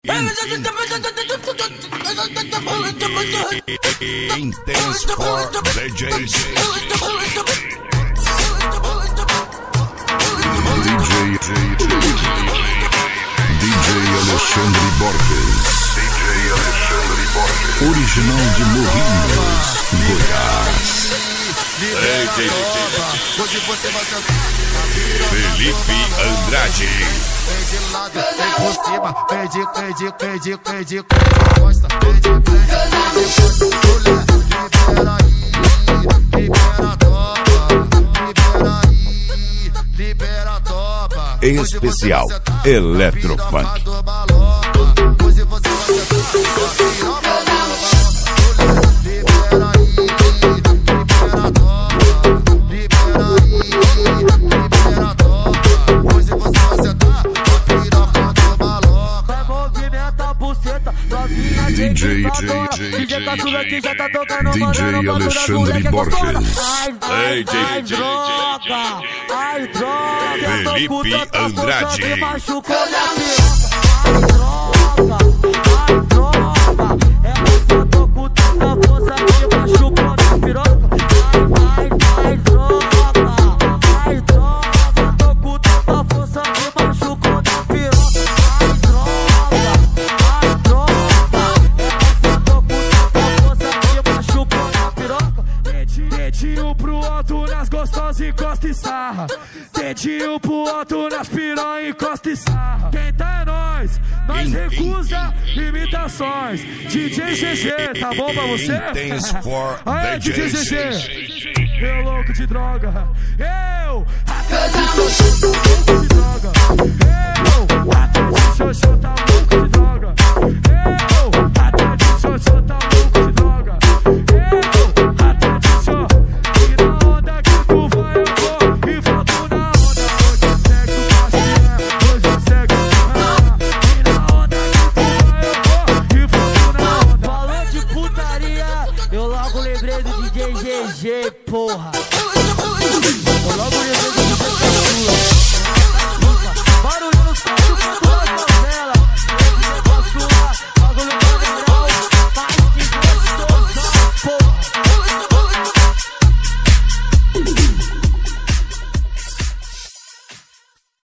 Intense for DJs. DJ Alexandre Borges. Original de Morrinhos, Goiás. Felipe Andrade. Vem de lado, vem por cima, vem de costa, vem de mulher, libera aí, libera a topa, libera a topa. Em especial, Electrofunk. Hoje você vai libera aí, libera a topa, libera aí, libera a topa. Hoje você vai sentar. DJ Alexandre Borges. Ai, droga, Felipe Andrade. Dedinho pro alto nas gostosas, encosta e sarra. Dedinho pro alto nas piranha, encosta e sarra. Quem tá é nós recusa imitações. DJ GG, tá bom pra você? Aê, DJ GG, eu louco de droga. Eu até de xoxô tá louco de droga. Eu até de xoxô tá louco de droga. Eu até de xoxô tá louco de droga. GG, porra. Eu logo lembrei do DJ. Barulho no som do canto da novela.